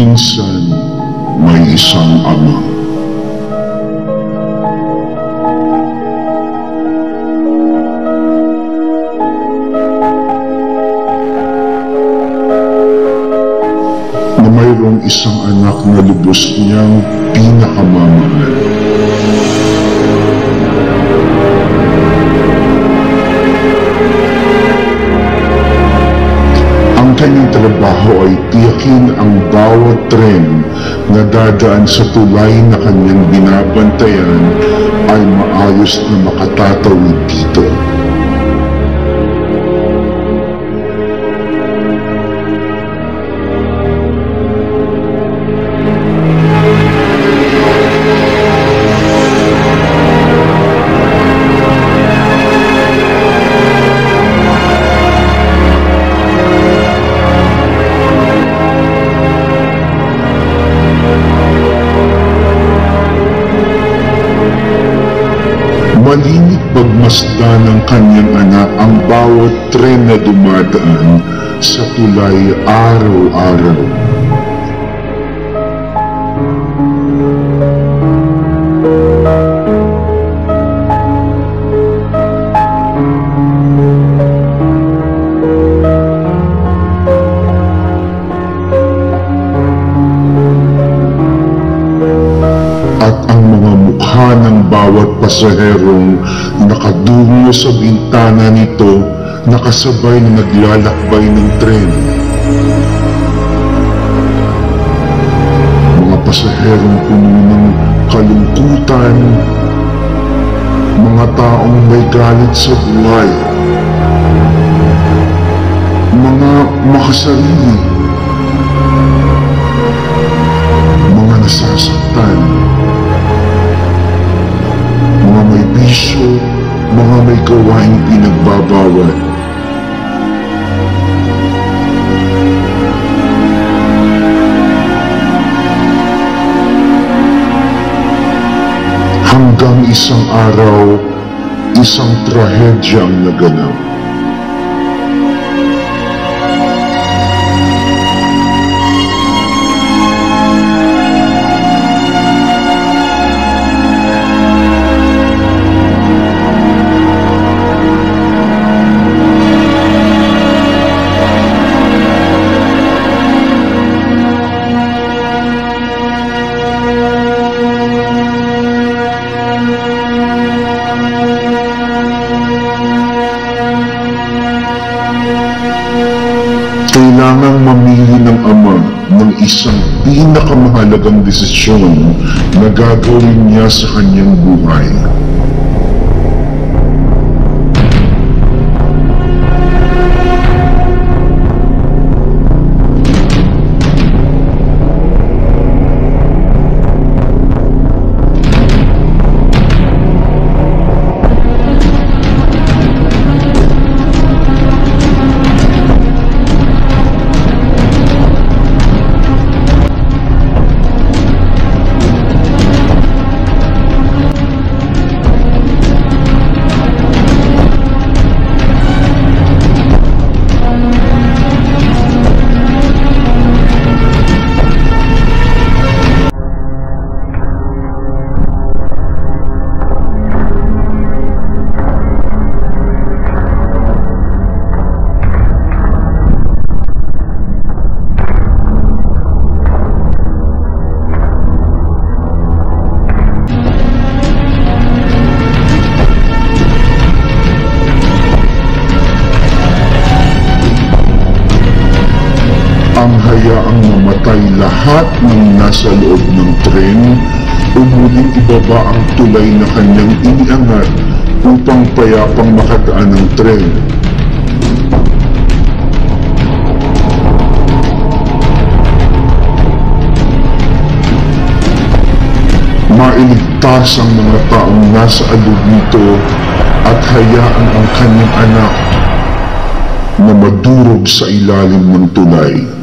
Minsan, may isang ama. Na mayroong isang anak na lubos niyang pinakamamahal. Ang kanyang trabaho ay tiyakin ang bawat tren na dadaan sa tulay na kanyang binabantayan ay maayos na makatatawid dito. Malinig pagmasdan ng kanyang anak ang bawat tren na dumadaan sa tulay araw-araw. Ng bawat pasaherong nakadungo sa bintana nito nakasabay na naglalakbay ng tren. Mga pasaherong puno ng kalungkutan, mga taong may galit sa buhay, mga makasarili, mga nasasaktan, mga may bisyo, mga may gawaing pinagbabawal. Hanggang isang araw, isang trahedya ang naganap. Kailangang mamili ng ama ng isang pinakamahalagang desisyon na gagawin niya sa kanyang buhay. Ang hayaang mamatay lahat ng nasa loob ng tren o muling ibaba ang tulay na kanyang iniangat upang payapang makadaan ng tren. Mailigtas ang mga taong nasa aloob nito at hayaan ang kanyang anak na madurog sa ilalim ng tulay.